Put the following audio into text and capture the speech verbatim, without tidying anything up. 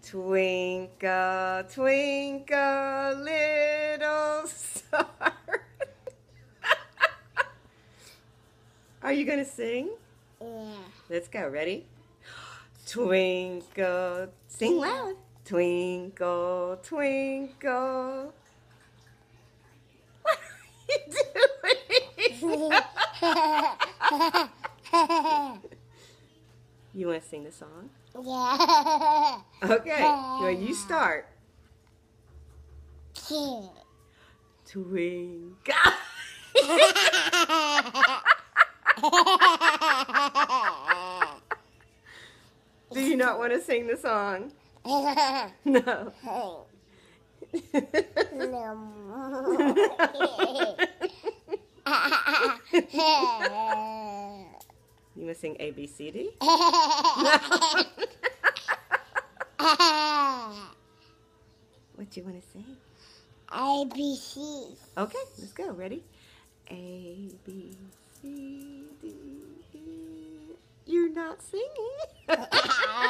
Twinkle, twinkle, little star. Are you going to sing? Yeah. Let's go. Ready? Twinkle. Sing loud. Twinkle, twinkle. What are you doing? You want to sing the song? Yeah. Okay. Well, you start. Twinkle. Do you not want to sing the song? No. No. You want to sing A, B, C, D? What do you want to sing? A, B, C. Okay, let's go. Ready? A, B, C, D, E. You're not singing.